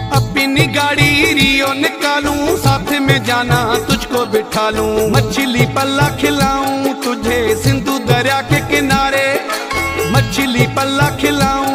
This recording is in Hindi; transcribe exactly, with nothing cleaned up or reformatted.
अपनी गाड़ी रियो निकालूं, साथ में जाना तुझको बिठा लूं। मछली पल्ला खिलाऊं तुझे सिंधु दरिया के किनारे, मछली पल्ला खिलाऊं